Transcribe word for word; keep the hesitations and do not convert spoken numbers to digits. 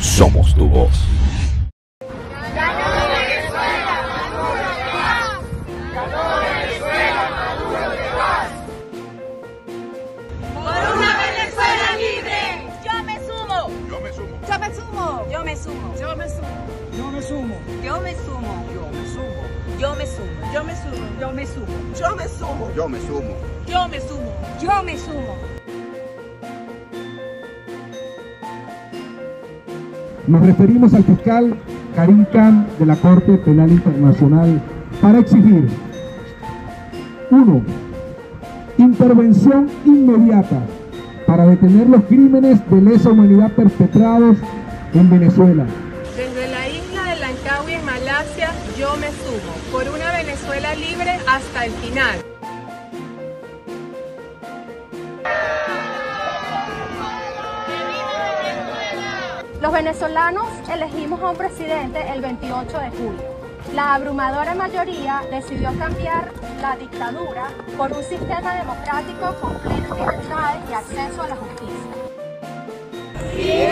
somos tu voz. Por una Venezuela libre. Yo me sumo. Yo me sumo. Yo me sumo. Yo me sumo. Yo me sumo. Yo me sumo. Yo me sumo. Yo me sumo. Yo me sumo. Yo me sumo. Yo me sumo. Yo me sumo. Yo me sumo. Yo me sumo. Nos referimos al fiscal Karim Khan de la Corte Penal Internacional para exigir: uno. Intervención inmediata para detener los crímenes de lesa humanidad perpetrados en Venezuela. Desde la isla de Langkawi en Malasia, yo me sumo. Por una Venezuela libre hasta el final. Los venezolanos elegimos a un presidente el veintiocho de julio. La abrumadora mayoría decidió cambiar la dictadura por un sistema democrático con plenas libertades y acceso a la justicia.